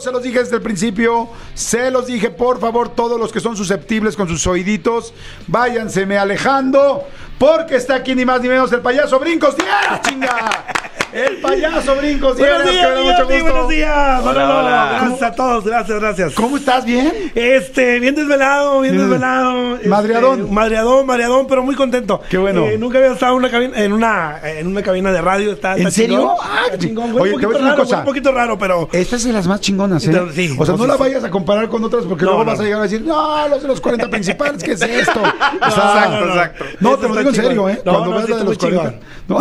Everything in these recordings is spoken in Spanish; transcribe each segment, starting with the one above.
Se los dije desde el principio, se los dije, por favor, todos los que son susceptibles con sus oíditos, váyanseme alejando, porque está aquí ni más ni menos el payaso Brincos Dieras, chinga. El payaso Brincos Dieras, que me da mucho gusto. Buenos días. Hola. Gracias a todos, gracias. ¿Cómo estás? ¿Bien? Bien desvelado. Madreadón, pero muy contento. Qué bueno. Nunca había estado en una cabina de radio. Está ¿En serio? Chingón. Oye, te voy a decir una cosa. Un poquito raro, pero... Esta es de las más chingonas, ¿eh? Sí, o sea, no la sí. vayas a comparar con otras porque luego vas a llegar a decir, no, los de los 40 principales, ¿qué es esto? O sea, Exacto. No, te lo digo en serio, ¿eh? Cuando veas la de los 40. No.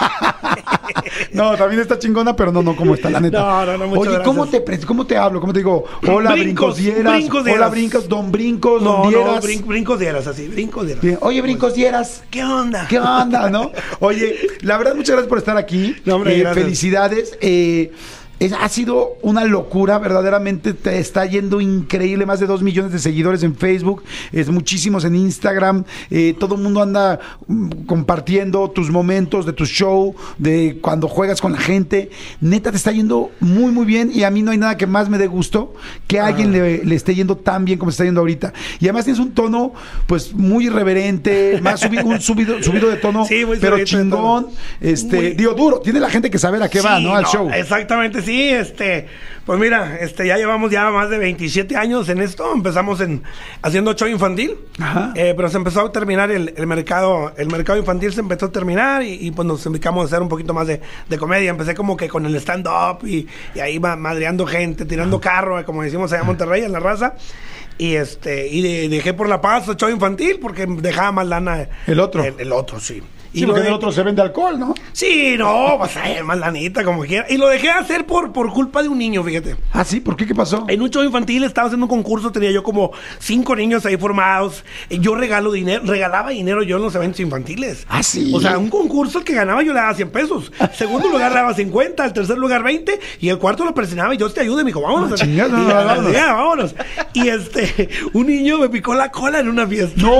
No, también está chingona, pero no como está, la neta. No, muchas Oye, gracias. ¿cómo te hablo? ¿Cómo te digo? Hola, Brincos Dieras. Hola, Brincos, don Brincos, don Dieras. Brincos Dieras, así, Brincos Dieras. Bien. Oye, Brincos Dieras. ¿Qué onda? ¿Qué onda, no? Oye, la verdad, muchas gracias por estar aquí. No, hombre, gracias. Felicidades. Ha sido una locura, verdaderamente te está yendo increíble, más de 2 millones de seguidores en Facebook, muchísimos en Instagram, todo el mundo anda compartiendo tus momentos de tu show, de cuando juegas con la gente, neta te está yendo muy muy bien y a mí no hay nada que más me dé gusto que a alguien le esté yendo tan bien como se está yendo ahorita, y además tienes un tono pues muy irreverente, más subido de tono, sí, pero chingón, digo duro, tiene la gente que saber a qué va, ¿no? Al show. Exactamente, sí, pues mira, ya llevamos ya más de 27 años en esto. Empezamos haciendo show infantil, pero se empezó a terminar el mercado infantil, se empezó a terminar y pues nos dedicamos a hacer un poquito más de comedia. Empecé como que con el stand-up y ahí va madreando gente, tirando carro, como decimos allá en Monterrey, en La Raza. Y dejé por la paz el show infantil porque dejaba más lana el otro, sí. Sí, porque en el otro se vende alcohol, ¿no? Sí, no, pues más lanita, como quiera. Y lo dejé de hacer por culpa de un niño, fíjate. ¿Ah, sí? ¿Por qué? ¿Qué pasó? En un show infantil estaba haciendo un concurso, tenía yo como 5 niños ahí formados. Yo regalaba dinero yo en los eventos infantiles. ¿Ah, sí? O sea, un concurso el que ganaba yo le daba 100 pesos. Segundo lugar le daba 50, el tercer lugar 20, y el cuarto lo presionaba y yo te ayude, me dijo, vámonos. Vámonos. Y un niño me picó la cola en una fiesta. ¡No!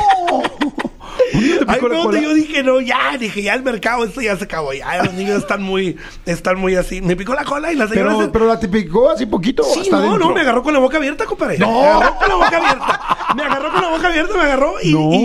Ahí fue donde yo dije, ya el mercado, esto ya se acabó, ya los niños están muy así. Me picó la cola y la señora... Pero la te picó así poquito. Sí, hasta no, dentro. me agarró con la boca abierta, compadre. No. Me agarró con la boca abierta.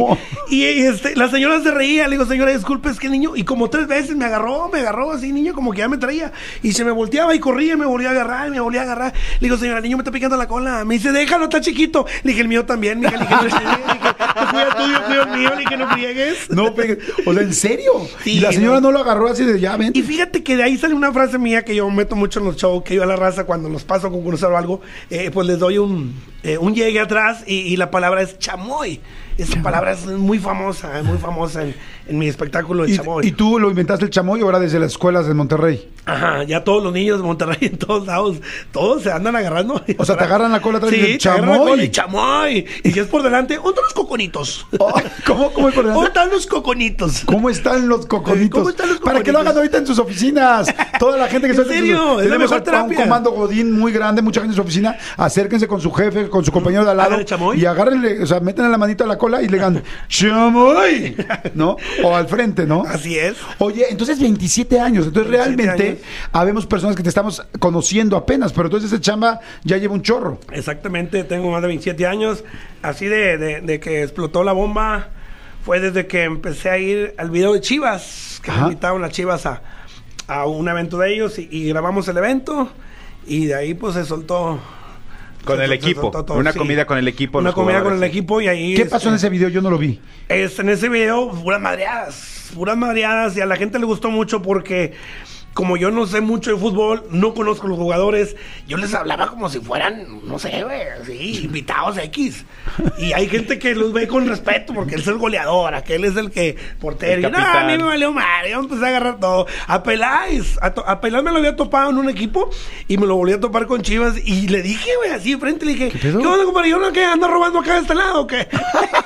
Y la señora se reía, le digo, señora, disculpe, es que el niño, y como 3 veces me agarró así, niño, como que ya me traía, y se me volteaba y corría, y me volvía a agarrar. Le digo, señora, el niño me está picando la cola. Me dice, déjalo, está chiquito. Le dije, el mío también. Le dije, cuida tuyo, cuida el mío. Le dije, no friegues. No pegues. O sea, ¿en serio? Sí, y la señora no lo agarró así de ya, ven. Y fíjate que de ahí sale una frase mía que yo meto mucho en los shows, que yo a la raza cuando los paso a concursar o algo, pues les doy un llegue atrás y la palabra es chamoy. Esa palabra es muy famosa en mi espectáculo de chamoy. ¿Y tú lo inventaste el chamoy ahora desde las escuelas de Monterrey? Ajá, ya todos los niños de Monterrey en todos lados, todos se andan agarrando. O sea, te agarran la cola atrás y dicen chamoy. Chamoy. Y si es por delante, ¿dónde están los coconitos? Oh, ¿Cómo es por delante? ¿Dónde están los coconitos? ¿Cómo están los coconitos? Para que lo hagan ahorita en sus oficinas. Toda la gente que ¿En serio? Es la mejor terapia. Un comando godín muy grande, mucha gente en su oficina, acérquense con su jefe, con su compañero de al lado y agárrenle, o sea, métanle la manita a la cola y le digan chamoy, ¿no? O al frente, ¿no? Así es. Oye, entonces 27 años, entonces 27 realmente habemos personas que te estamos conociendo apenas, pero entonces ese chamba ya lleva un chorro. Exactamente, tengo más de 27 años, así de que explotó la bomba, fue desde que empecé a ir al video de Chivas, que me invitaron a Chivas a un evento de ellos y grabamos el evento y de ahí pues se soltó. Con el equipo, una comida con el equipo. Una comida con el equipo y ahí... ¿Qué pasó en ese video? Yo no lo vi. En ese video, puras madreadas y a la gente le gustó mucho porque... Como yo no sé mucho de fútbol, no conozco a los jugadores, yo les hablaba como si fueran, no sé, güey, sí, invitados X. Y hay gente que los ve con respeto porque él es el goleador, aquel es el que portero. Y no, a mí me valió mal, yo empecé a agarrar todo. A Peláez me lo había topado en un equipo y me lo volví a topar con Chivas y le dije, güey, así de frente, le dije, ¿qué onda, compadre? ¿Yo no qué? ¿Ando robando acá de este lado o qué?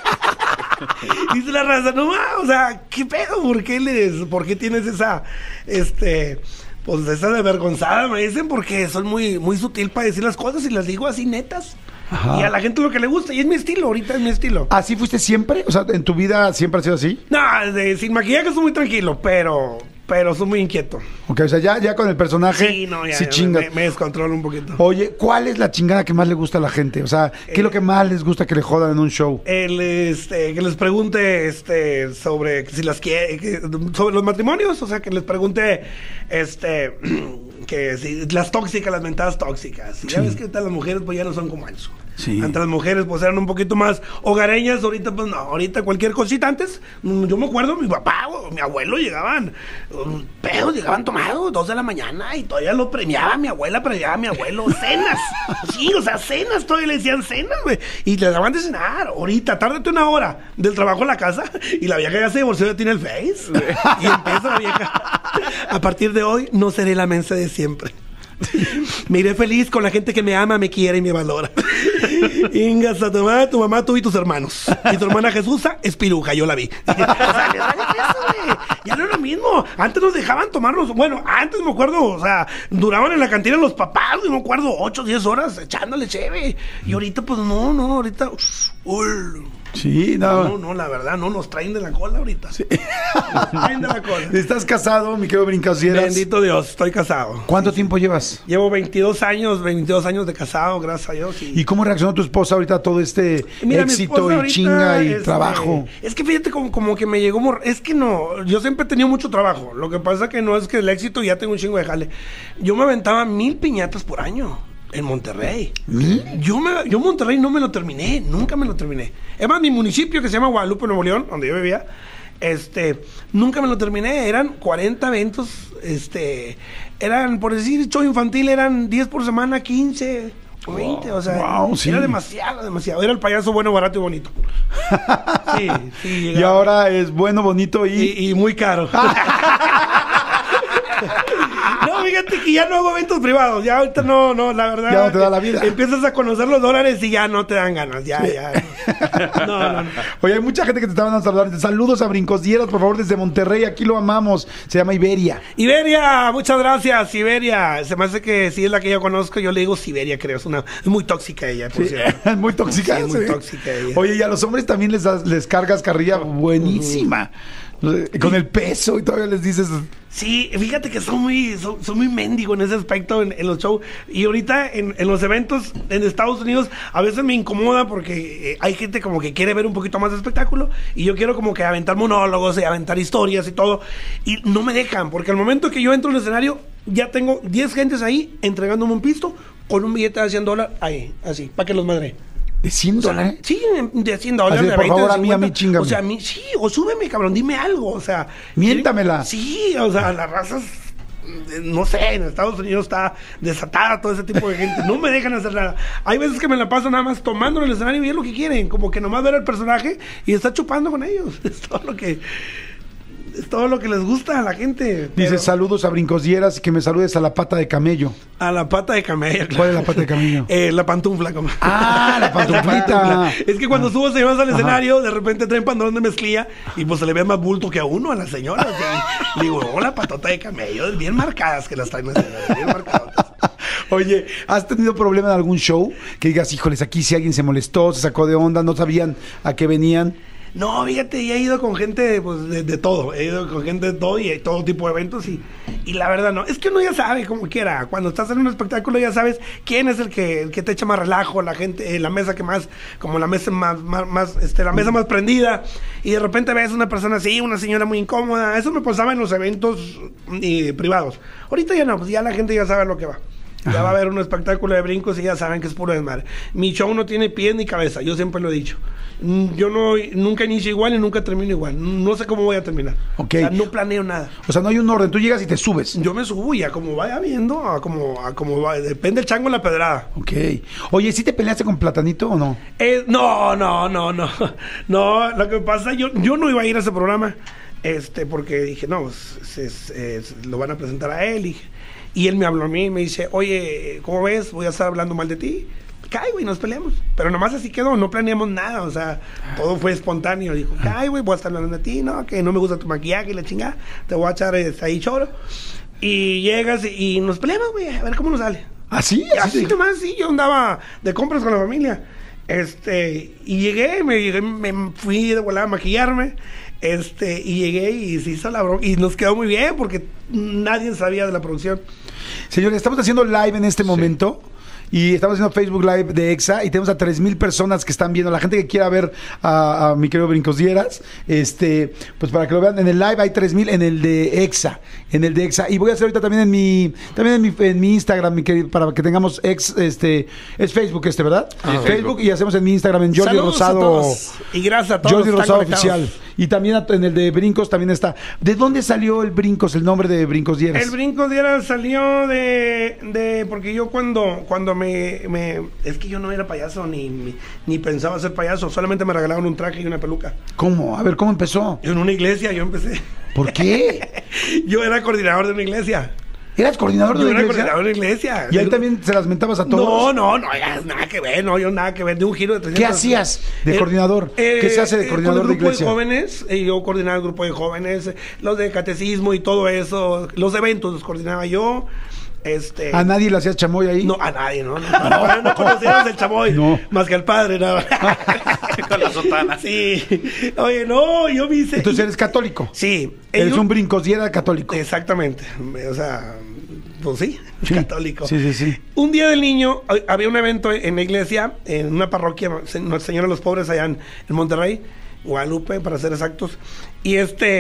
Dice la raza, no, o sea, ¿qué pedo? ¿Por qué tienes esa, pues esa desvergonzada? Me dicen, porque soy muy sutil para decir las cosas y las digo así netas. Ajá. Y a la gente lo que le gusta, y es mi estilo, ahorita es mi estilo. ¿Así fuiste siempre? O sea, ¿en tu vida siempre ha sido así? No, sin maquillaje soy muy tranquilo, pero pero soy muy inquieto. Ok, o sea, ya con el personaje Sí, no, ya, sí chingas. me descontrolo un poquito. Oye, ¿cuál es la chingada que más le gusta a la gente? O sea, ¿qué es lo que más les gusta que le jodan en un show? Que les pregunte sobre si las quiere, sobre los matrimonios, o sea, que les pregunte que si las tóxicas, las mentadas tóxicas. Sí. Ya ves que ahorita las mujeres pues ya no son como eso. Sí. Antes las mujeres pues eran un poquito más hogareñas, ahorita pues no, ahorita cualquier cosita. Antes, yo me acuerdo, mi papá o mi abuelo llegaban tomados 2 de la mañana y todavía lo premiaba mi abuela, premiaba a mi abuelo, cenas. Sí, o sea, cenas, todavía le decían cenas, güey. Y le daban de cenar. Ahorita, tárdate 1 hora del trabajo a la casa y la vieja ya se divorció, ya tiene el Face. Y empieza la vieja. A partir de hoy, no seré la mensa de siempre. Me iré feliz con la gente que me ama, me quiere y me valora. Ingas a tu mamá, tú y tus hermanos. Y tu hermana Jesusa es piruja, yo la vi. O sea, les vale eso, güey. Ya no es lo mismo. Antes nos dejaban tomarnos, bueno, antes me acuerdo, o sea, duraban en la cantina los papás, me acuerdo, 8 o 10 horas echándole cheve. Y ahorita, pues no, ahorita. Sí, no. No, la verdad, no, nos traen de la cola ahorita. Sí. Nos traen de la cola. ¿Estás casado, mi querido Brincasieras? Bendito Dios, estoy casado. ¿Cuánto tiempo llevas? Llevo 22 años de casado, gracias a Dios. ¿Y cómo reaccionó tu esposa ahorita a todo este éxito y ahorita, chinga y trabajo? Es que fíjate como que me llegó... Es que no, yo siempre he tenido mucho trabajo. Lo que pasa que no es que el éxito ya tengo un chingo de jale. Yo me aventaba 1000 piñatas por año. En Monterrey. Yo Monterrey no me lo terminé, nunca me lo terminé. Es más, mi municipio que se llama Guadalupe, Nuevo León, donde yo vivía, nunca me lo terminé. Eran 40 eventos, eran, por decir, show infantil, eran 10 por semana, 15 o 20, o sea, sí. Era demasiado. Era el payaso bueno, barato y bonito. Sí. Y ahora es bueno, bonito y muy caro. No, fíjate que ya no hago eventos privados. Ya ahorita no, la verdad. Ya no te da la vida. Empiezas a conocer los dólares y ya no te dan ganas. Ya. No. Oye, hay mucha gente que te estaban saludando. Saludos a Brincosieras, por favor, desde Monterrey. Aquí lo amamos. Se llama Iberia. Iberia, muchas gracias, Iberia. Se me hace que si es la que yo conozco, yo le digo Siberia, creo. Es muy tóxica ella, por cierto. ¿Es muy tóxica? Sí, muy tóxica ella. Oye, y a los hombres también les cargas carrilla buenísima. Con el peso y todavía les dices... Sí, fíjate que son muy mendigo en ese aspecto en los shows. Y ahorita en los eventos en Estados Unidos a veces me incomoda porque hay gente como que quiere ver un poquito más de espectáculo y yo quiero como que aventar monólogos y aventar historias y todo. Y no me dejan, porque al momento que yo entro en el escenario ya tengo 10 gentes ahí entregándome un pisto con un billete de $100 ahí, así, para que los madre. ¿De $100? Sí, de $100. Así, de 20, por favor, de 50. a mí chingame. O sea, sí, o súbeme, cabrón, dime algo, o sea. Miéntamela. Sí, o sea, las razas, no sé, en Estados Unidos está desatada todo ese tipo de gente. No me dejan hacer nada. Hay veces que me la paso nada más tomando en el escenario y es lo que quieren, como que nomás ver al personaje y está chupando con ellos. Es todo lo que les gusta a la gente. Dice, saludos a Brincosieras y que me saludes a la pata de camello. A la pata de camello. ¿Cuál es la pata de camello? La pantufla. Como. La pantuflita. Es que cuando subo se al escenario, de repente traen pantalón de mezclilla y pues se le ve más bulto que a uno, a las señoras. Y digo, la patota de camello, bien marcadas que las traen, bien marcadas. Oye, ¿has tenido problema en algún show? Que digas, híjoles, aquí si alguien se molestó, se sacó de onda, no sabían a qué venían. No, fíjate, ya he ido con gente pues, de todo. He ido con gente de todo y todo tipo de eventos. Y la verdad no. Es que uno ya sabe como quiera. Cuando estás en un espectáculo ya sabes quién es el que te echa más relajo. La gente, la mesa que más, como la mesa más la mesa más prendida. Y de repente ves una persona así, una señora muy incómoda. Eso me pasaba en los eventos privados. Ahorita ya no, pues ya la gente ya sabe lo que va. Ya va a haber un espectáculo de brincos y ya saben que es puro desmadre. Mi show no tiene pies ni cabeza, yo siempre lo he dicho. Yo nunca inicio igual y nunca termino igual. No sé cómo voy a terminar. Okay. O sea, no planeo nada. O sea, no hay un orden, tú llegas y te subes. Yo me subo y a como vaya viendo, a como va, depende el chango en la pedrada. Ok. Oye, ¿sí te peleaste con Platanito o no? No. No, lo que pasa, yo no iba a ir a ese programa, porque dije, no, lo van a presentar a él. Y él me habló a mí y me dice, oye, ¿cómo ves? Voy a estar hablando mal de ti. Cae, güey, nos peleamos. Pero nomás así quedó, no planeamos nada, o sea, todo fue espontáneo. Dijo, cae, güey, voy a estar hablando de ti, no, que no me gusta tu maquillaje y la chingada, te voy a echar ahí choro. Y llegas y nos peleamos, güey, a ver cómo nos sale. ¿Ah, sí? Así nomás, sí, yo andaba de compras con la familia. Y llegué, me fui de volada a maquillarme. Y llegué y se hizo la broma. Y nos quedó muy bien porque nadie sabía de la producción. Señores, estamos haciendo live en este momento. Y estamos haciendo Facebook Live de EXA y tenemos a 3,000 personas que están viendo. La gente que quiera ver a mi querido Brincos Dieras, pues para que lo vean. En el live hay 3,000 en el de EXA. Y voy a hacer ahorita también en mi Instagram, mi querido, para que tengamos es Facebook ¿verdad? Ah, Facebook. Y hacemos en mi Instagram en Jordi Saludos Rosado. a todos. Y gracias a todos. Jordi los que Rosado están conectados. Oficial. Y también en el de Brincos también está. ¿De dónde salió el Brincos, el nombre de Brincos Dieras? El Brincos Dieras salió de porque yo cuando es que yo no era payaso ni pensaba ser payaso, solamente me regalaron un traje y una peluca. ¿Cómo? A ver, ¿cómo empezó? En una iglesia yo empecé. ¿Por qué? Yo era coordinador de una iglesia. ¿Eras coordinador de Yo una era iglesia? coordinador de una iglesia. ¿Y ahí también se las mentabas a todos? No, ya, nada que ver, no, yo nada que ver, de un giro de 300. ¿Qué hacías de coordinador? ¿Qué se hace de coordinador de iglesia? Con el grupo de jóvenes, yo coordinaba el grupo de jóvenes, los de catecismo y todo eso, los eventos los coordinaba yo. ¿A nadie le hacías chamoy ahí? No, a nadie, ¿no? No conocíamos el chamoy, No. más que al padre, nada. Con la sotana. Sí. Oye, no, yo me hice... Entonces eres católico. Sí. Eres un Brincos Dieras católico. Exactamente. O sea, pues sí, católico. Sí. Un día del niño, había un evento en la iglesia, en una parroquia, Nuestra Señora de los Pobres, allá en Monterrey, Guadalupe, para ser exactos. Y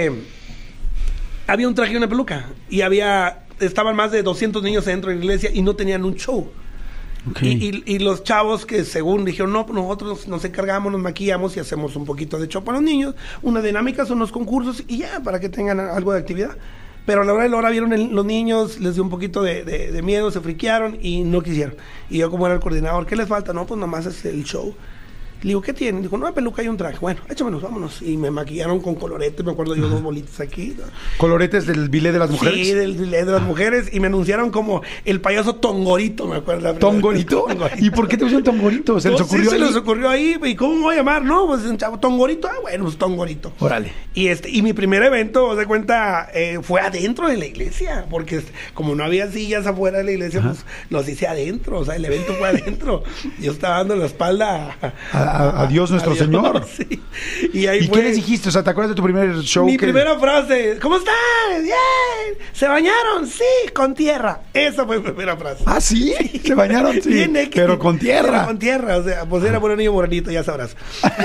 había un traje y una peluca. Y estaban más de 200 niños dentro de la iglesia y no tenían un show. Okay. Y los chavos que según dijeron, no, pues nosotros nos encargamos, nos maquillamos y hacemos un poquito de show para los niños, una dinámica, son unos concursos y ya, para que tengan algo de actividad. Pero a la hora de la hora vieron los niños, les dio un poquito de miedo, se friquearon y no quisieron. Y yo como era el coordinador, ¿qué les falta? No, pues nomás es el show. Le digo, ¿qué tienen? Dijo, una peluca y un traje. Bueno, échamelos, vámonos. Y me maquillaron con coloretes, me acuerdo yo, 2 bolitas aquí, ¿no? ¿Coloretes del bilé de las mujeres? Sí, del bilé de las mujeres. Y me anunciaron como el payaso Tongorito, me acuerdo. ¿Tongorito? ¿Y por qué te pusieron Tongorito? ¿Se les ocurrió se ahí? les ocurrió ahí. ¿Y cómo me voy a llamar? No, pues un chavo, Tongorito. Ah, bueno, pues Tongorito. Órale. Y mi primer evento, os de cuenta, fue adentro de la iglesia. Porque como no había sillas afuera de la iglesia, pues los hice adentro. O sea, el evento fue adentro. Yo estaba dando la espalda a Dios nuestro Señor. Sí. ¿Y qué les dijiste? O sea, ¿te acuerdas de tu primer show? Mi primera frase, ¿cómo están? Bien. ¿Se bañaron? Sí, con tierra. Esa fue mi primera frase. ¿Ah, sí? ¿Se bañaron? Sí. Pero con tierra. Pero con tierra, o sea, pues era buen niño morenito, ya sabrás.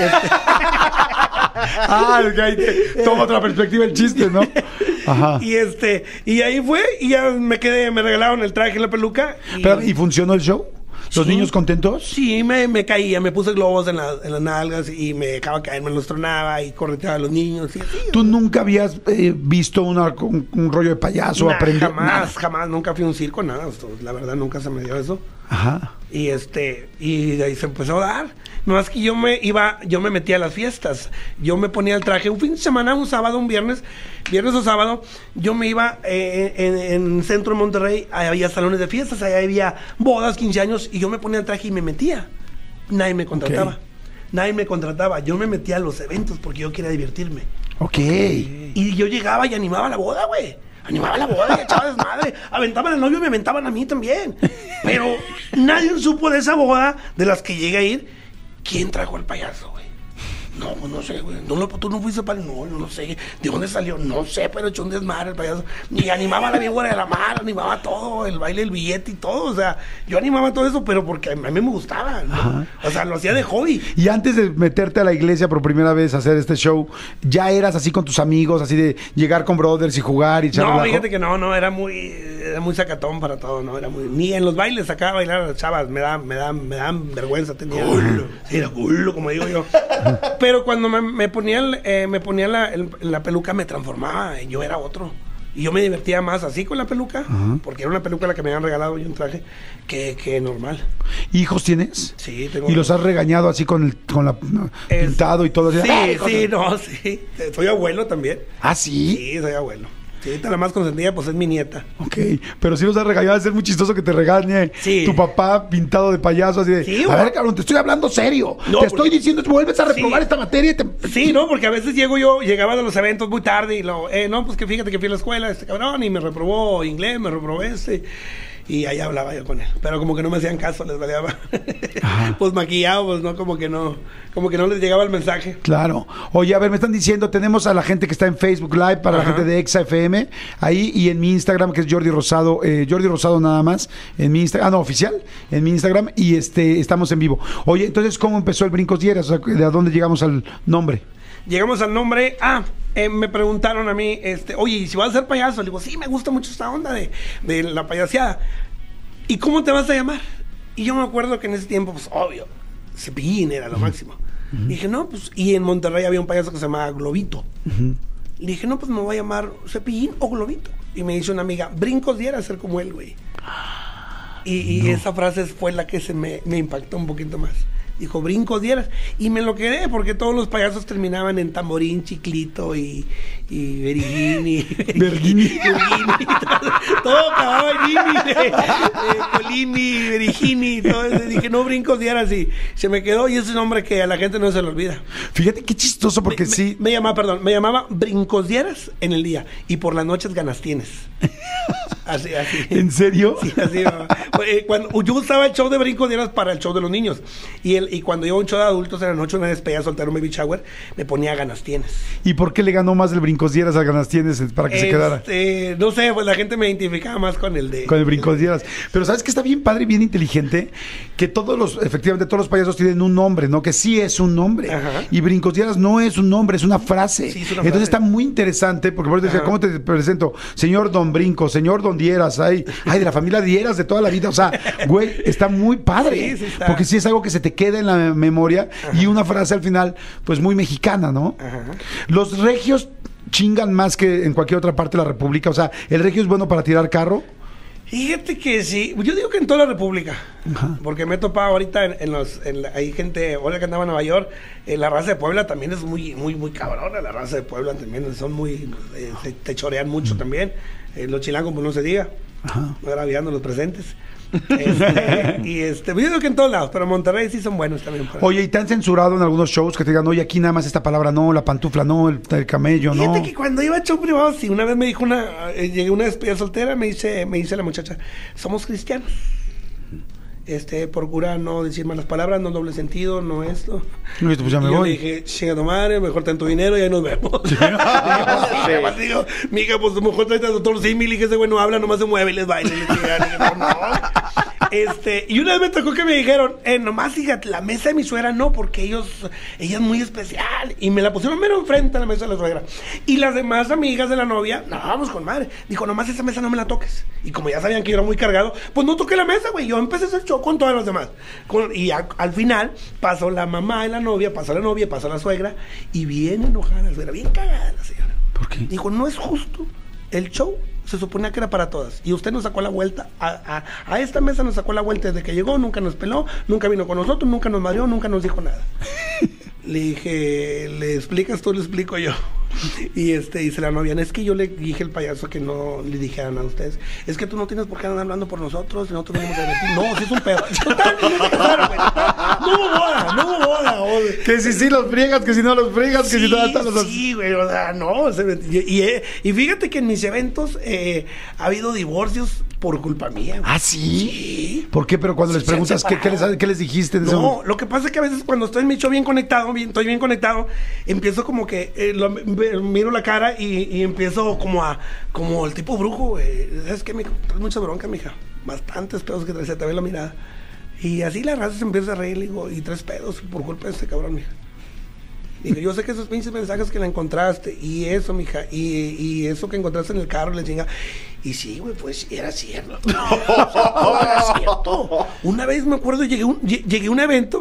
Toma otra perspectiva el chiste, ¿no? Ajá. Y ahí fue, y ya me regalaron el traje y la peluca. ¿Y funcionó el show? ¿Los niños contentos? Sí, me caía, me puse globos en las nalgas y me dejaba caer, me los tronaba y correteaba a los niños. Y así, ¿Tú nunca habías visto un rollo de payaso? Aprender? Jamás, nunca fui a un circo, nada. La verdad, nunca se me dio eso. Ajá. Y de ahí se empezó a dar. No es que yo me metía a las fiestas. Yo me ponía el traje un fin de semana, un sábado, un viernes o sábado. Yo me iba en el centro de Monterrey, había salones de fiestas, ahí había bodas, 15 años, y yo me ponía el traje y me metía. Nadie me contrataba. Okay. Nadie me contrataba. Yo me metía a los eventos porque yo quería divertirme. Ok. Y yo llegaba y animaba la boda, güey. Animaba la boda y echaba desmadre. Aventaban al novio y me aventaban a mí también. Pero nadie supo de esa boda de las que llegué a ir. ¿Quién trajo al payaso, güey? No, pues no sé, güey. Tú no fuiste para... No sé. ¿De dónde salió? No sé, pero echó un desmadre el payaso. Ni animaba a la víbora de la mar, animaba todo, el baile, el billete y todo. O sea, yo animaba todo eso, pero porque a mí me gustaba, ¿no? O sea, lo hacía de hobby. Y antes de meterte a la iglesia por primera vez a hacer este show, ¿ya eras así con tus amigos, así de llegar con brothers y jugar y echar No, relajo? fíjate que no, era muy sacatón para todo, no, era muy... Ni en los bailes sacaba a bailar a las chavas, me dan vergüenza, tenía... Culo. Sí, era culo, como digo yo. Pero cuando me ponía la peluca me transformaba, yo era otro. Y yo me divertía más así con la peluca, porque era una peluca la que me habían regalado y un traje, que normal. ¿Hijos tienes? Sí, tengo. ¿Y los has regañado así con la pintado y todo? Sí. Soy abuelo también. ¿Ah, sí? Sí, soy abuelo. Sí, ahorita la más consentida pues es mi nieta. Ok, pero sí los has regañado, debe ser muy chistoso que te regañe tu papá pintado de payaso, así de, sí, a ver, cabrón, te estoy hablando serio, estoy diciendo, vuelves a reprobar esta materia y te... Sí, no, porque a veces llegaba de los eventos muy tarde y no, pues que fíjate que fui a la escuela, cabrón, y me reprobó inglés, me reprobó y ahí hablaba yo con él. Pero como que no me hacían caso, les valía pues maquillado, pues no, como que no les llegaba el mensaje. Claro. Oye, a ver, me están diciendo, tenemos a la gente que está en Facebook Live, para la gente de Exa FM, ahí, y en mi Instagram, que es Jordi Rosado nada más, en mi Instagram, oficial, en mi Instagram, y estamos en vivo. Oye, entonces, ¿cómo empezó el Brincos Dieras? O sea, ¿de dónde llegamos al nombre? Llegamos al nombre, me preguntaron a mí, oye, ¿y si vas a ser payaso? Le digo, sí, me gusta mucho esta onda de la payaseada. ¿Y cómo te vas a llamar? Y yo me acuerdo que en ese tiempo, pues, obvio, Cepillín era lo máximo. Dije, no, pues, y en Monterrey había un payaso que se llamaba Globito. Le dije, no, pues me voy a llamar Cepillín o Globito. Y me dice una amiga, Brincos Dieras ser como él, güey. Y esa frase fue la que me impactó un poquito más. Dijo, Brincos Dieras. Y me lo quedé porque todos los payasos terminaban en Tamborín, Chiclito y Vergini. Vergini. Todo acababa en Ini. Colini, Vergini. Todo eso. Dije, no, Brincos Dieras. Y se me quedó. Y ese nombre que a la gente no se le olvida. Fíjate qué chistoso porque me llamaba Brincos Dieras en el día. Y por las noches ganas tienes. Así. ¿En serio? Sí, así. Cuando yo usaba el show de Brincos Dieras para el show de los niños. Y cuando iba a un show de adultos en la noche, una despedida soltera, un baby shower, me ponía ganas tienes. ¿Y por qué le ganó más el Brincos Dieras al ganas tienes para que se quedara? No sé, pues la gente me identificaba más con el Brincos Dieras. Pero ¿sabes qué está bien padre y bien inteligente? Que efectivamente todos los payasos tienen un nombre, ¿no? Que sí es un nombre. Ajá. Y Brincos Dieras no es un nombre, es una frase. Sí, es una Entonces frase. está muy interesante, porque por eso decía, ¿cómo te presento? Señor Don Brinco, señor Don Dieras, ay, de la familia Dieras de toda la vida. O sea, güey, está muy padre. Sí está. Porque sí es algo que se te queda en la memoria. Ajá. Y una frase al final, pues muy mexicana, ¿no? Ajá. Los regios chingan más que en cualquier otra parte de la República. O sea, ¿el regio es bueno para tirar carro? Fíjate que sí, yo digo que en toda la República, Ajá. porque me he topado ahorita hay gente, ahora que andaba en Nueva York, la raza de Puebla también es muy cabrona, la raza de Puebla también son muy, te chorean mucho también, los chilangos pues no se diga, agraviando los presentes. Yo digo que en todos lados, pero en Monterrey sí son buenos también. Oye, ¿y te han censurado en algunos shows que te digan, oye, aquí nada más esta palabra no, la pantufla no, el camello no? Fíjate que cuando iba a show privado, sí, una vez me dijo llegué una despedida soltera, me dice la muchacha, somos cristianos. Procura no decir malas palabras, no doble sentido, no esto. Pues ya me y yo voy. le dije, chinga tu madre, mejor ten tu dinero y ahí nos vemos. Digo, mija, pues mejor trae al doctor Simil y que ese güey no habla, nomás se mueve y les baila. Y una vez me tocó que me dijeron, nomás fíjate, la mesa de mi suegra no, porque ella es muy especial. Y me la pusieron mero enfrente a la mesa de la suegra. Y las demás amigas de la novia, no, vamos con madre. Dijo, nomás esa mesa no me la toques. Y como ya sabían que yo era muy cargado, pues no toqué la mesa, güey. Yo empecé a hacer show con todos los demás. Y al final pasó la mamá de la novia, pasó la suegra, y bien enojada la suegra, bien cagada la señora. ¿Por qué? Dijo, no es justo. El show se suponía que era para todas. Y usted nos sacó la vuelta. A esta mesa nos sacó la vuelta desde que llegó, nunca nos peló, nunca vino con nosotros, nunca nos mareó, nunca nos dijo nada. Le dije, ¿le explicas tú, le explico yo? Y dice la novia, es que yo le dije al payaso que no le dijeran a ustedes, es que tú no tienes por qué andar hablando por nosotros, nosotros venimos a divertir. No, si es un pedo. No hubo boda. Que si los friegas, que si no los friegas, que si no están los... Sí, güey, o sea, no. Y fíjate que en mis eventos ha habido divorcios por culpa mía. Güey. ¿Ah, sí? Sí. ¿Por qué? Pero cuando les preguntas, ¿qué les dijiste? No, lo que pasa es que a veces cuando estoy en mi show estoy bien conectado, empiezo como que miro la cara y empiezo como el tipo brujo, güey. ¿Sabes qué, mija? Traes mucha bronca, mija. Bastantes pedos que traes, te ve la mirada. Y así la raza se empieza a reír, digo, y 3 pedos por culpa de este cabrón, mija. Digo, yo sé que esos pinches mensajes que la encontraste, y eso, mija, y eso que encontraste en el carro, le chinga. Y sí, güey, pues era cierto. Era cierto. Una vez me acuerdo, llegué a un evento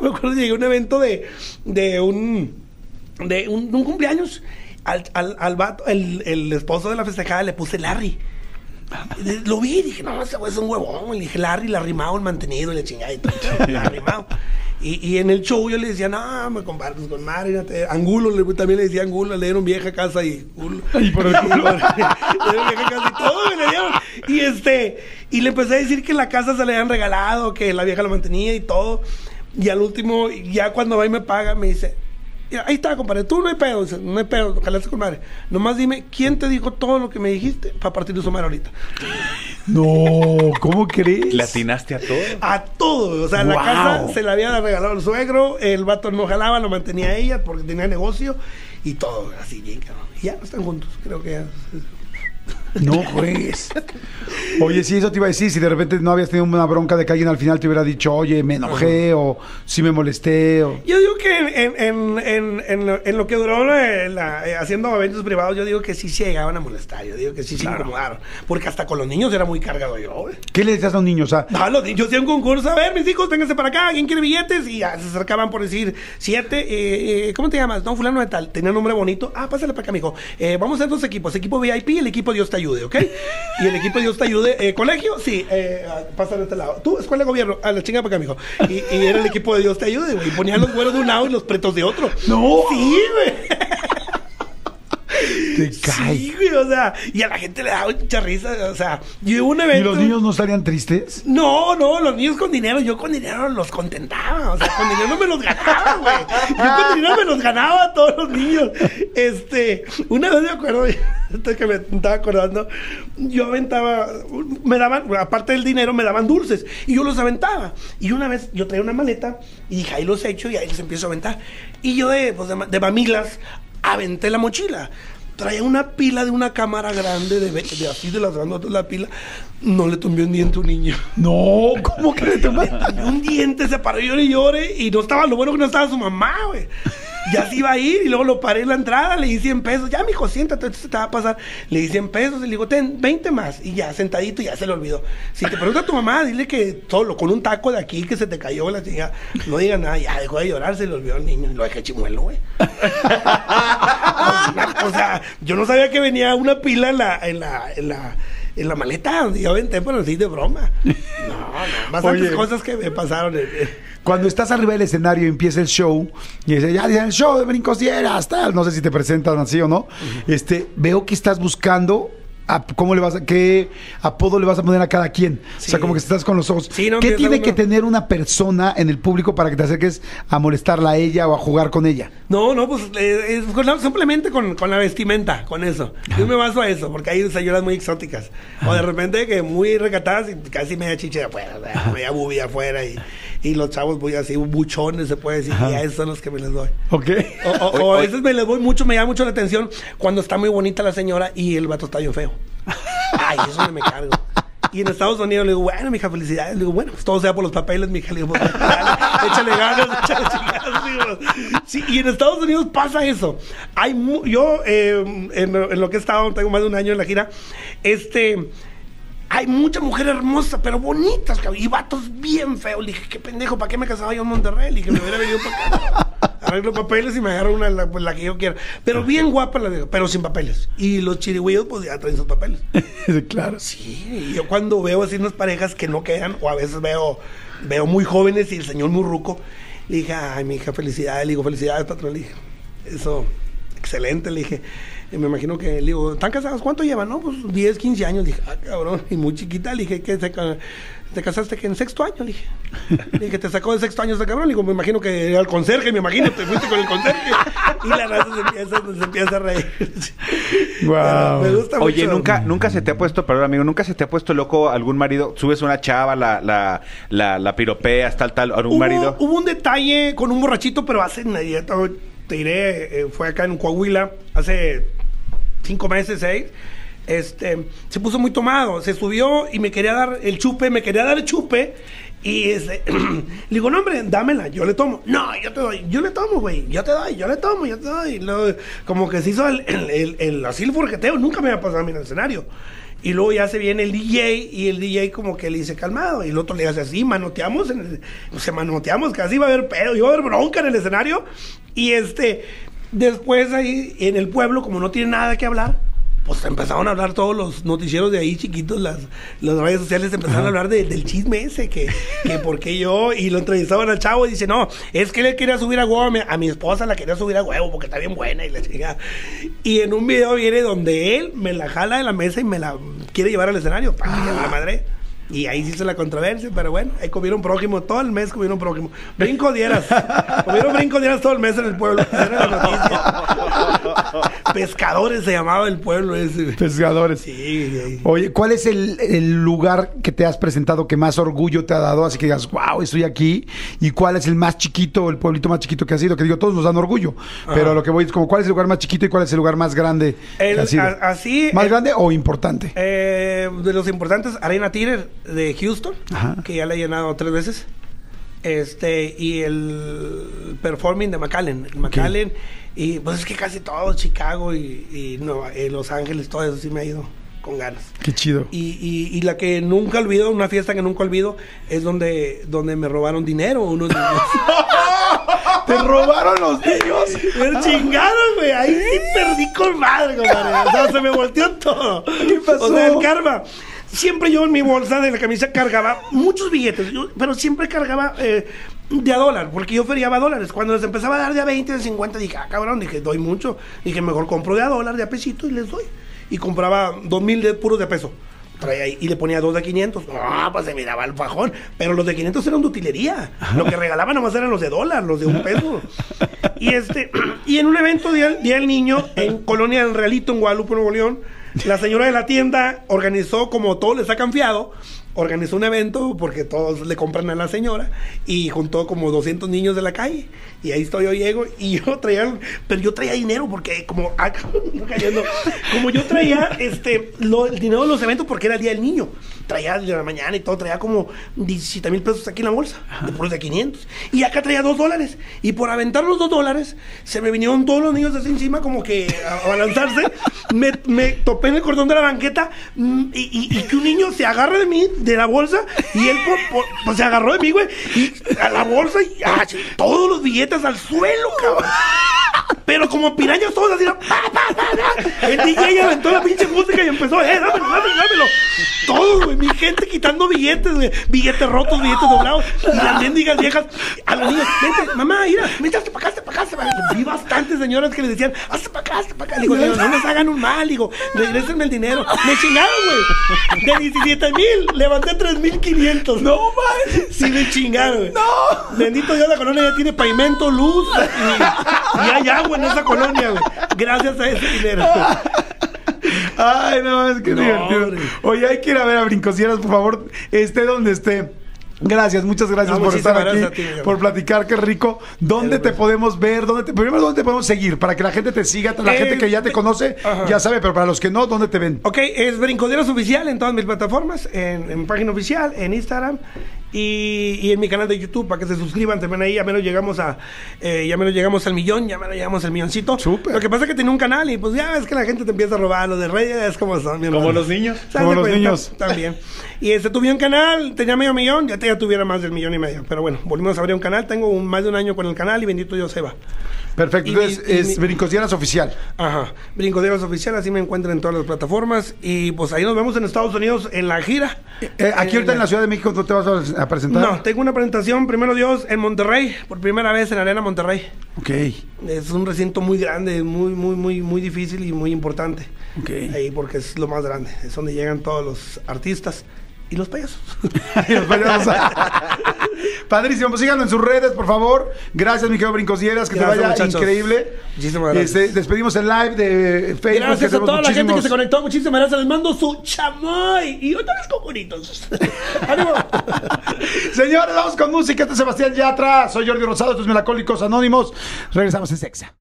de un cumpleaños. Al vato, el esposo de la festejada, le puse Larry. Lo vi y dije, no, ese güey es un huevón. Le dije Larry, la arrimado, el mantenido, y le chingada y todo, la arrimado. Y en el show yo le decía, no, me compartes con Mari, Angulo, también le decía Angulo, le dieron vieja casa y culo. Y por el culo. Le dieron vieja casa y todo me le dieron. Y le empecé a decir que la casa se le habían regalado, que la vieja lo mantenía y todo. Y al último, ya cuando va y me paga, me dice, ahí está, compadre, tú no hay pedo, dice, no hay pedo, ojalá estés con madre. Nomás dime, ¿quién te dijo todo lo que me dijiste para partir de su madre ahorita? No, ¿cómo crees? ¿Le atinaste a todo? A todo. O sea, la Wow. casa se la había regalado el suegro, el vato no jalaba, lo mantenía ella porque tenía negocio y todo, así bien, cabrón. Y ya no están juntos, creo que ya. No juegues. Oye, sí, eso te iba a decir. Si de repente no habías tenido una bronca de que alguien al final te hubiera dicho, oye, me enojé o sí me molesté. O... Yo digo que en lo que duró haciendo eventos privados, yo digo que sí se llegaban a molestar. Yo digo que sí se incomodaron. Porque hasta con los niños era muy cargado yo, güey. ¿Qué le decías a un niño? O sea, No, los niños hacían un concurso. A ver, mis hijos, vénganse para acá. ¿Quién quiere billetes? Y ya se acercaban por decir 7. ¿Cómo te llamas? No, fulano de tal. Tenía un nombre bonito. Ah, pásale para acá, mijo. Vamos a hacer 2 equipos. Equipo VIP y el equipo Dios te ayude, ¿ok? Y el equipo Dios te ayude. ¿Colegio? Sí. Pásale a este lado. Tú, escuela de gobierno. A la chinga para acá, mijo. Y era el equipo de Dios te ayude, güey. Y ponían los güeros de un lado y los pretos de otro. No. Sí, güey. te cae. Sí, güey, o sea, y a la gente le daba mucha risa, o sea, yo un evento... ¿Y los niños no estarían tristes? No, los niños con dinero, yo con dinero los contentaba, o sea, con dinero no me los ganaba, güey. Yo con dinero me los ganaba a todos los niños. Una vez me acuerdo, que me estaba acordando, yo aventaba, me daban, aparte del dinero, me daban dulces, y yo los aventaba. Y una vez yo traía una maleta, y dije, ahí los echo, y ahí los empiezo a aventar. Y yo de mamilas, aventé la mochila. Traía una pila de una cámara grande, de así de las grandotas, la pila. No le tumbé un diente a un niño. No, ¿cómo que le tomaste? Un diente, se paró, llore y llore. Y no estaba, lo bueno que no estaba su mamá, güey. Ya se iba a ir y luego lo paré en la entrada, le di 100 pesos. Ya, mijo, siéntate, esto se te va a pasar. Le di 100 pesos y le digo, ten 20 más. Y ya, sentadito, ya se le olvidó. Si te pregunta a tu mamá, dile que solo con un taco de aquí que se te cayó, la chica, no diga nada. Ya dejó de llorar, se le olvidó al niño. Lo dejé chimuelo, güey. O sea, yo no sabía que venía una pila en la maleta. Yo aventé, pero así de broma. No, bastantes cosas que me pasaron. Cuando estás arriba del escenario y empieza el show, y dice, ya dicen el show de brincosieras, tal, no sé si te presentan así o no, veo que estás buscando qué apodo le vas a poner a cada quien. Sí. O sea, como que estás con los ojos. Sí, no, ¿qué tiene que tener una persona en el público para que te acerques a molestarla a ella o a jugar con ella? No, pues simplemente con la vestimenta, con eso. Yo me baso a eso, porque hay señoras muy exóticas. O de repente que muy recatadas y casi media chiche de afuera, media bubi afuera y los chavos muy así, buchones se puede decir, y a esos son los que me les doy. Ok. O a veces me les doy mucho, me llama mucho la atención cuando está muy bonita la señora y el vato está bien feo. Ay, eso no me cargo. Y en Estados Unidos le digo, bueno, mija, felicidades. Le digo, bueno, pues todo sea por los papeles, mija. Le digo, pues, échale ganas, échale chingadas. Sí, y en Estados Unidos pasa eso. Yo, en lo que he estado, tengo más de un año en la gira, hay mucha mujer hermosa, pero bonitas, cabrón, y vatos bien feos. Le dije, qué pendejo, ¿para qué me casaba yo en Monterrey? Le dije, me hubiera venido para acá. Arreglo papeles y me agarro una, la que yo quiera. Pero bien guapa, pero sin papeles. Y los chirigüillos, pues ya traen sus papeles. Claro. Sí, y yo cuando veo así unas parejas que no quedan, o a veces veo muy jóvenes y el señor muy ruco, le dije, ay, mi hija, felicidades. Le digo, felicidades, patrón. Le dije, eso, excelente. Le dije, me imagino que, le digo, ¿están casados? ¿Cuánto llevan? No, pues 10, 15 años. Le dije, cabrón, y muy chiquita. Le dije, ¿qué te casaste que en 6º año? Le dije, te sacó de 6º año ese cabrón. Le digo, me imagino que era el conserje, me imagino, te fuiste con el conserje. Y la raza se empieza a reír. Wow. Me gusta Oye, mucho. nunca se te ha puesto, perdón amigo, nunca se te ha puesto loco algún marido, subes una chava, la piropeas, tal, algún marido. Hubo un detalle con un borrachito, pero te diré, fue acá en Coahuila, hace 5 meses, 6. Se puso muy tomado, se subió y me quería dar el chupe, y le digo, no hombre, dámela, yo le tomo. No, yo te doy, yo le tomo, güey, yo te doy. Luego, como que se hizo así el forjeteo, nunca me había pasado a mí en el escenario. Y luego ya se viene el DJ y el DJ como que le dice calmado y el otro le hace así, manoteamos, casi va a haber pedo, iba a haber bronca en el escenario. Y después ahí en el pueblo, como no tiene nada que hablar, pues empezaron a hablar todos los noticieros de ahí chiquitos, las redes sociales empezaron a hablar del chisme ese, que por qué yo, y lo entrevistaban al chavo y dice, no, es que le quería subir a huevo, a mi esposa la quería subir a huevo porque está bien buena y la chica. Y en un video viene donde él me la jala de la mesa y me la quiere llevar al escenario, para la madre. Y ahí se hizo la controversia, pero bueno, ahí comieron prójimo, todo el mes comieron prójimo. Comieron brincodieras todo el mes en el pueblo. Era la noticia. Pescadores se llamaba el pueblo ese. Pescadores. Sí. Oye, ¿cuál es el lugar que te has presentado que más orgullo te ha dado? Así que digas, wow, estoy aquí. ¿Y cuál es el más chiquito, el pueblito más chiquito que has ido? Que digo, todos nos dan orgullo. Pero a lo que voy es como, ¿cuál es el lugar más chiquito y cuál es el lugar más grande que has ido? ¿Más grande o importante? De los importantes, Arena Theater de Houston, Ajá. que ya la he llenado 3 veces. Y el Performing de McAllen. McAllen, y pues es que casi todo, Chicago y Los Ángeles, todo eso sí me ha ido con ganas. Qué chido. Y la que nunca olvido, una fiesta que nunca olvido, es donde me robaron dinero unos niños. ¿Te robaron los niños? Me chingaron, güey. Ahí sí perdí con madre, compadre. O sea, se me volteó todo. ¿Qué pasó? O sea, el karma. Siempre yo en mi bolsa de la camisa cargaba muchos billetes, pero siempre cargaba de a dólar, porque yo feriaba dólares. Cuando les empezaba a dar de a 20, de 50, dije, cabrón, dije, doy mucho. Dije, mejor compro de a dólar, de a pesito y les doy. Y compraba 2,000 de puros de peso. Traía ahí, y le ponía 2 de 500. No, pues se miraba el fajón. Pero los de 500 eran de utilería. Lo que regalaban nomás eran los de dólar, los de $1. Y en un evento Día del Niño, en Colonia del Realito, en Guadalupe, Nuevo León, la señora de la tienda organizó, como todos les ha confiado, organizó un evento porque todos le compran a la señora y juntó como 200 niños de la calle. Y ahí estoy, yo llego y yo traía dinero porque como yo traía el dinero de los eventos porque era el Día del Niño. Traía de la mañana y todo, traía como 17,000 pesos aquí en la bolsa, de puros de 500. Y acá traía $2. Y por aventar los $2, se me vinieron todos los niños así encima como que a balanzarse. Me topé en el cordón de la banqueta y que un niño se agarra de mí, de la bolsa, y él pues se agarró de mí, güey, y a la bolsa y todos los billetes al suelo, cabrón. Pero como pirañas todos así, el DJ aventó la pinche música y empezó, dámelo. Todos, güey, mi gente quitando billetes, güey, billetes rotos, billetes doblados, y las mendigas viejas, a los niños, vente, mamá, mira, hazte para acá. Vi bastantes señoras que le decían, hazte para acá. Digo, no nos hagan un mal, digo, regrésenme el dinero. Me chingaron, güey. De 17,000, levanté 3,500. No, man. Sí, me chingaron, güey. No. Bendito Dios, la colonia ya tiene pavimento, luz, y hay agua en esa colonia, güey. Gracias a ese dinero. Ay, no, es que divertido. Hombre. Oye, hay que ir a ver a Brincosieras, por favor, esté donde esté. Gracias, muchas gracias por estar aquí, por platicar, qué rico. ¿Dónde te podemos ver? Primero, ¿dónde te podemos seguir? Para que la gente te siga, la gente que ya te conoce, ya sabe, pero para los que no, ¿dónde te ven? Ok, es Brincosieras Oficial en todas mis plataformas, en mi página oficial, en Instagram y en mi canal de YouTube, para que se suscriban también ahí. Ya menos llegamos al millón, ya menos llegamos al milloncito. Súper. Lo que pasa es que tiene un canal y pues ya ves que la gente te empieza a robar, los de redes es como son. Como los niños. Como los niños. También. Y tuve un canal, tenía medio millón, ya tuviera más del 1,5 millones. Pero bueno, volvimos a abrir un canal, tengo más de un año con el canal y bendito Dios se va. Perfecto, entonces es Brincosieras Oficial. Ajá, Brincosieras Oficial, así me encuentran en todas las plataformas. Y pues ahí nos vemos en Estados Unidos en la gira. Aquí ahorita en la Ciudad de México, ¿tú te vas a presentar? No, tengo una presentación, primero Dios, en Monterrey, por primera vez en Arena Monterrey. Ok. Es un recinto muy grande, muy difícil y muy importante. Ok. Ahí porque es lo más grande, es donde llegan todos los artistas. Y los payasos. Padrísimo, pues síganlo en sus redes, por favor. Gracias, mi querido Brincosieras, que gracias, te vaya muchachos. Increíble. Muchísimas gracias. Despedimos el live de Facebook. Gracias a toda la gente que se conectó. Muchísimas gracias. Les mando su chamoy y otros cocoritos. ¡Ánimo! Señores, vamos con música. Este es Sebastián Yatra. Soy Jordi Rosado. Estos Melacólicos Anónimos. Regresamos en Sexa.